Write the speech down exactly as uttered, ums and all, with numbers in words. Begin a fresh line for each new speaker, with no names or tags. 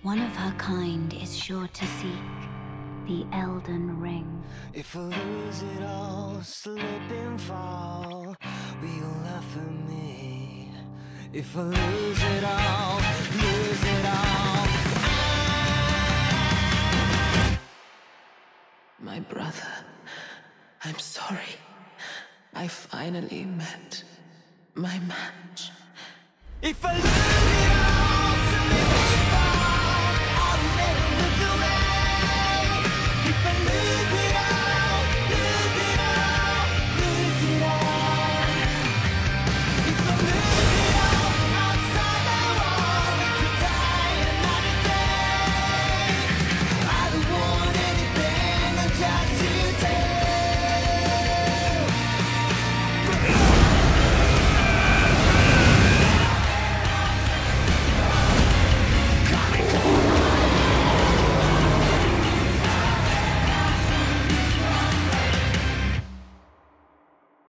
One of her kind is sure to seek the Elden Ring.
If I lose it all, slip and fall, will you laugh at me? If I lose it all, lose it all, I... My brother, I'm sorry. I finally met my match. If I lose it all